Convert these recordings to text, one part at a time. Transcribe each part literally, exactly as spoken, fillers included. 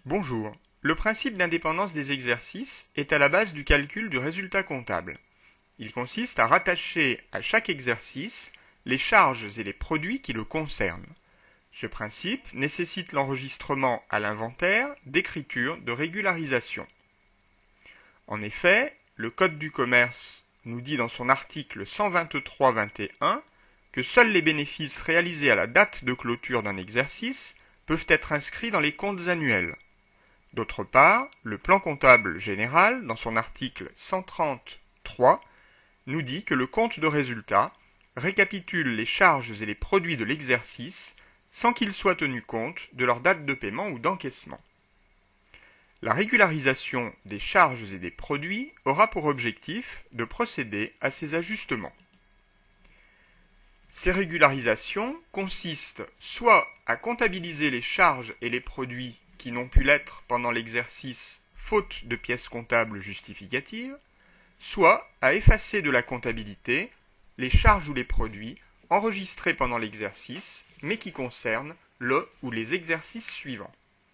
Bonjour. Le principe d'indépendance des exercices est à la base du calcul du résultat comptable. Il consiste à rattacher à chaque exercice les charges et les produits qui le concernent. Ce principe nécessite l'enregistrement à l'inventaire d'écritures de régularisation. En effet, le Code du commerce nous dit dans son article cent vingt-trois tiret vingt et un que seuls les bénéfices réalisés à la date de clôture d'un exercice peuvent être inscrits dans les comptes annuels. D'autre part, le plan comptable général, dans son article cent trente tiret trois, nous dit que le compte de résultat récapitule les charges et les produits de l'exercice sans qu'il soit tenu compte de leur date de paiement ou d'encaissement. La régularisation des charges et des produits aura pour objectif de procéder à ces ajustements. Ces régularisations consistent soit à comptabiliser les charges et les produits qui n'ont pu l'être pendant l'exercice faute de pièces comptables justificatives, soit à effacer de la comptabilité les charges ou les produits enregistrés pendant l'exercice mais qui concernent le ou les exercices suivants.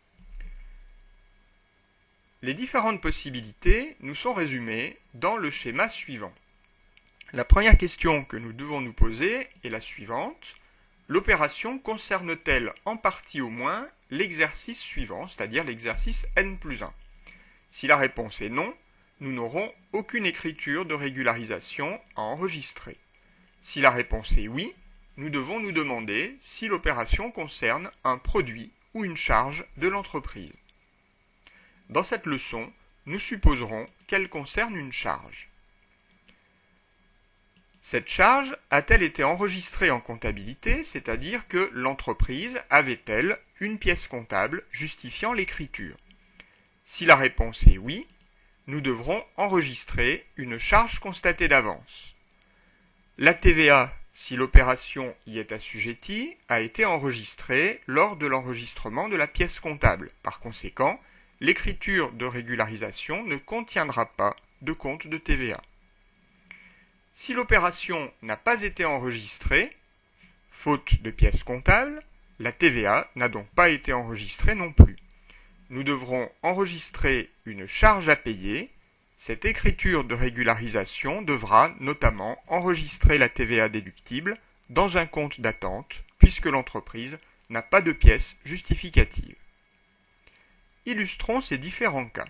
Les différentes possibilités nous sont résumées dans le schéma suivant. La première question que nous devons nous poser est la suivante. L'opération concerne-t-elle en partie au moins l'exercice suivant, c'est-à-dire l'exercice N plus un? Si la réponse est non, nous n'aurons aucune écriture de régularisation à enregistrer. Si la réponse est oui, nous devons nous demander si l'opération concerne un produit ou une charge de l'entreprise. Dans cette leçon, nous supposerons qu'elle concerne une charge. Cette charge a-t-elle été enregistrée en comptabilité, c'est-à-dire que l'entreprise avait-elle une pièce comptable justifiant l'écriture? Si la réponse est oui, nous devrons enregistrer une charge constatée d'avance. La T V A, si l'opération y est assujettie, a été enregistrée lors de l'enregistrement de la pièce comptable. Par conséquent, l'écriture de régularisation ne contiendra pas de compte de T V A. Si l'opération n'a pas été enregistrée, faute de pièce comptable, la T V A n'a donc pas été enregistrée non plus. Nous devrons enregistrer une charge à payer. Cette écriture de régularisation devra notamment enregistrer la T V A déductible dans un compte d'attente, puisque l'entreprise n'a pas de pièce justificative. Illustrons ces différents cas.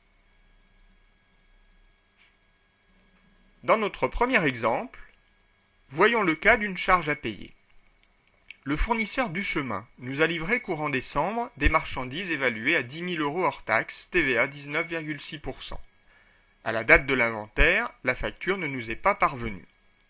Dans notre premier exemple, voyons le cas d'une charge à payer. Le fournisseur du chemin nous a livré courant décembre des marchandises évaluées à dix mille euros hors taxe, T V A dix-neuf virgule six pour cent. À la date de l'inventaire, la facture ne nous est pas parvenue.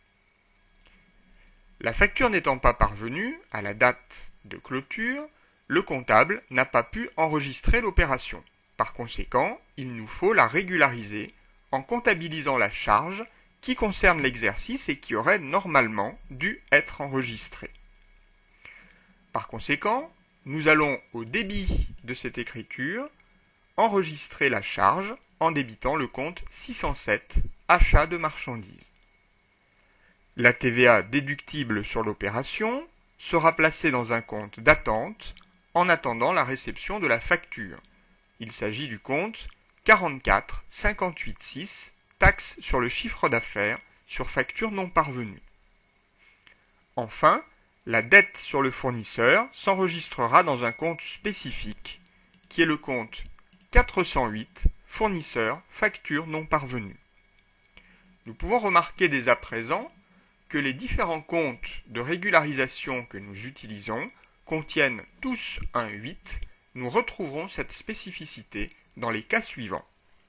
La facture n'étant pas parvenue, à la date de clôture, le comptable n'a pas pu enregistrer l'opération. Par conséquent, il nous faut la régulariser en comptabilisant la charge qui concerne l'exercice et qui aurait normalement dû être enregistrée. Par conséquent, nous allons au débit de cette écriture enregistrer la charge en débitant le compte six cent sept, achat de marchandises. La T V A déductible sur l'opération sera placée dans un compte d'attente en attendant la réception de la facture. Il s'agit du compte quarante-quatre cinquante-huit six, taxe sur le chiffre d'affaires sur facture non parvenue. Enfin, la dette sur le fournisseur s'enregistrera dans un compte spécifique, qui est le compte quatre cent huit, fournisseur, facture non parvenue. Nous pouvons remarquer dès à présent que les différents comptes de régularisation que nous utilisons contiennent tous un huit. Nous retrouverons cette spécificité dans les cas suivants.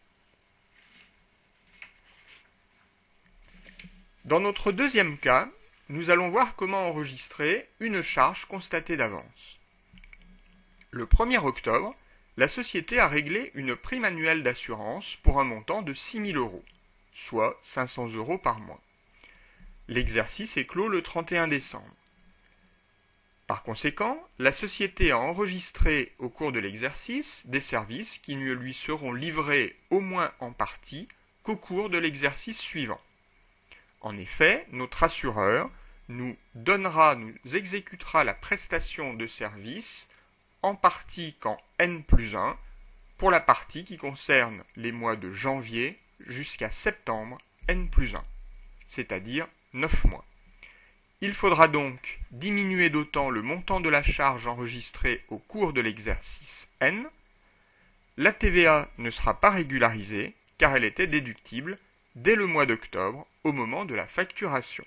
Dans notre deuxième cas, nous allons voir comment enregistrer une charge constatée d'avance. Le premier octobre, la société a réglé une prime annuelle d'assurance pour un montant de six mille euros, soit cinq cents euros par mois. L'exercice est clos le trente et un décembre. Par conséquent, la société a enregistré au cours de l'exercice des services qui ne lui seront livrés au moins en partie qu'au cours de l'exercice suivant. En effet, notre assureur nous donnera, nous exécutera la prestation de service en partie quand N plus un, pour la partie qui concerne les mois de janvier jusqu'à septembre N plus un, c'est-à-dire neuf mois. Il faudra donc diminuer d'autant le montant de la charge enregistrée au cours de l'exercice N. La T V A ne sera pas régularisée car elle était déductible dès le mois d'octobre au moment de la facturation.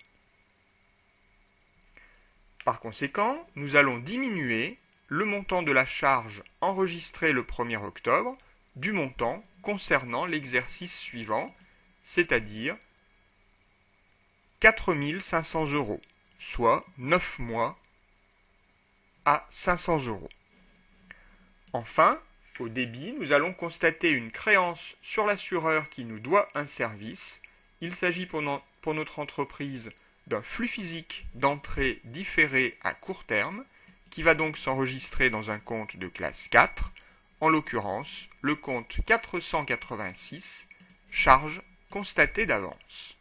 Par conséquent, nous allons diminuer le montant de la charge enregistrée le premier octobre du montant concernant l'exercice suivant, c'est-à-dire quatre mille cinq cents euros, soit neuf mois à cinq cents euros. Enfin, au débit, nous allons constater une créance sur l'assureur qui nous doit un service. Il s'agit pour, no- pour notre entreprise d'un flux physique d'entrée différé à court terme, qui va donc s'enregistrer dans un compte de classe quatre, en l'occurrence le compte quatre cent quatre-vingt-six, charge constatée d'avance.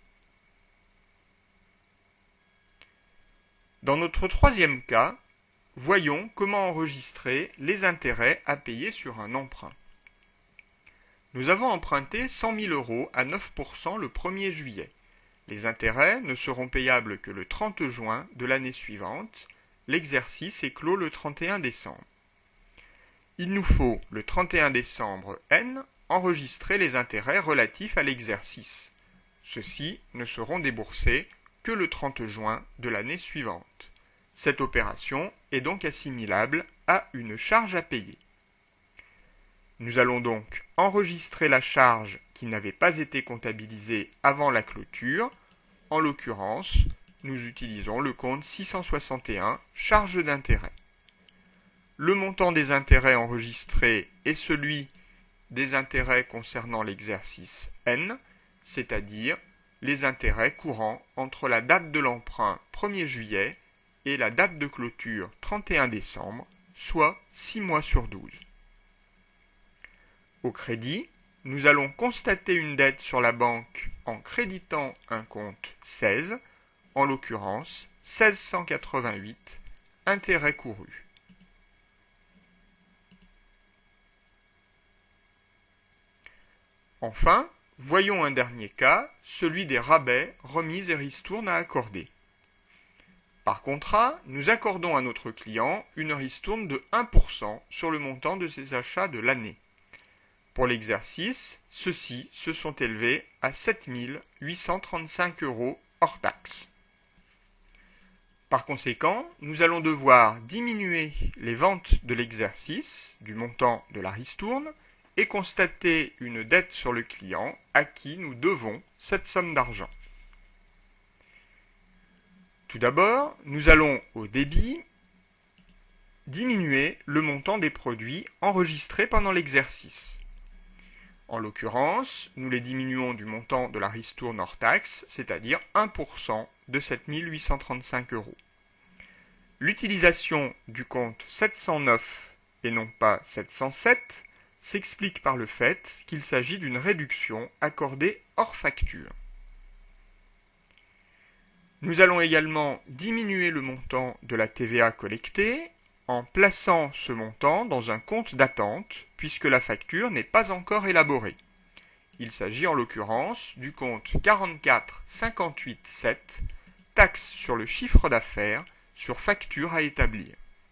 Dans notre troisième cas, voyons comment enregistrer les intérêts à payer sur un emprunt. Nous avons emprunté cent mille euros à neuf pour cent le premier juillet. Les intérêts ne seront payables que le trente juin de l'année suivante. L'exercice est clos le trente et un décembre. Il nous faut, le trente et un décembre N, enregistrer les intérêts relatifs à l'exercice. Ceux-ci ne seront déboursés que le trente juin de l'année suivante. Cette opération est donc assimilable à une charge à payer. Nous allons donc enregistrer la charge qui n'avait pas été comptabilisée avant la clôture. En l'occurrence, nous utilisons le compte six cent soixante et un, charge d'intérêt. Le montant des intérêts enregistrés est celui des intérêts concernant l'exercice N, c'est-à-dire les intérêts courants entre la date de l'emprunt premier juillet et la date de clôture trente et un décembre, soit six mois sur douze. Au crédit, nous allons constater une dette sur la banque en créditant un compte seize, en l'occurrence mille six cent quatre-vingt-huit, intérêts courus. Enfin, voyons un dernier cas, celui des rabais, remises et ristournes à accorder. Par contrat, nous accordons à notre client une ristourne de un pour cent sur le montant de ses achats de l'année. Pour l'exercice, ceux-ci se sont élevés à sept mille huit cent trente-cinq euros hors taxes. Par conséquent, nous allons devoir diminuer les ventes de l'exercice du montant de la ristourne et constater une dette sur le client à qui nous devons cette somme d'argent. Tout d'abord, nous allons au débit diminuer le montant des produits enregistrés pendant l'exercice. En l'occurrence, nous les diminuons du montant de la ristourne hors taxe, c'est-à-dire un pour cent de sept mille huit cent trente-cinq euros. L'utilisation du compte sept cent neuf et non pas sept cent sept s'explique par le fait qu'il s'agit d'une réduction accordée hors facture. Nous allons également diminuer le montant de la T V A collectée en plaçant ce montant dans un compte d'attente puisque la facture n'est pas encore élaborée. Il s'agit en l'occurrence du compte quarante-quatre cinquante-huit sept, taxe sur le chiffre d'affaires sur facture à établir.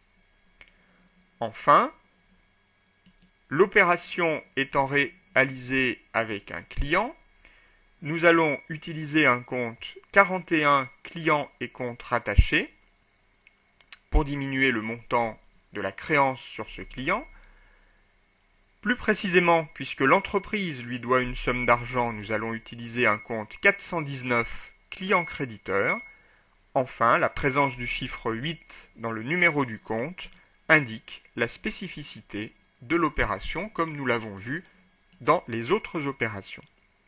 Enfin, l'opération étant réalisée avec un client, nous allons utiliser un compte quarante et un clients et comptes rattachés pour diminuer le montant de la créance sur ce client. Plus précisément, puisque l'entreprise lui doit une somme d'argent, nous allons utiliser un compte quatre cent dix-neuf clients créditeurs. Enfin, la présence du chiffre huit dans le numéro du compte indique la spécificité de l'opération comme nous l'avons vu dans les autres opérations.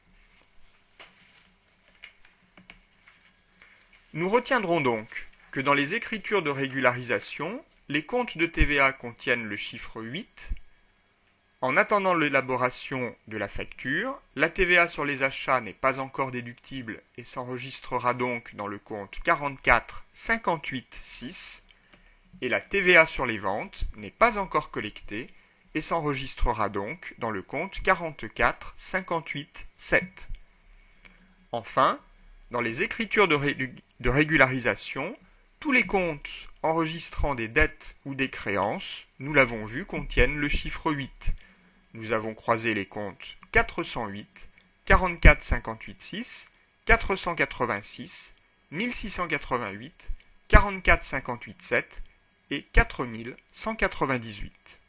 Nous retiendrons donc que dans les écritures de régularisation, les comptes de T V A contiennent le chiffre huit. En attendant l'élaboration de la facture, la T V A sur les achats n'est pas encore déductible et s'enregistrera donc dans le compte quarante-quatre cinquante-huit six, et la T V A sur les ventes n'est pas encore collectée et s'enregistrera donc dans le compte quarante-quatre cinquante-huit sept. Enfin, dans les écritures de, ré de régularisation, tous les comptes enregistrant des dettes ou des créances, nous l'avons vu, contiennent le chiffre huit. Nous avons croisé les comptes quatre cent huit, quarante-quatre cinquante-huit six, quatre cent quatre-vingt-six, mille six cent quatre-vingt-huit, quarante-quatre cinquante-huit sept et quatre mille cent quatre-vingt-dix-huit.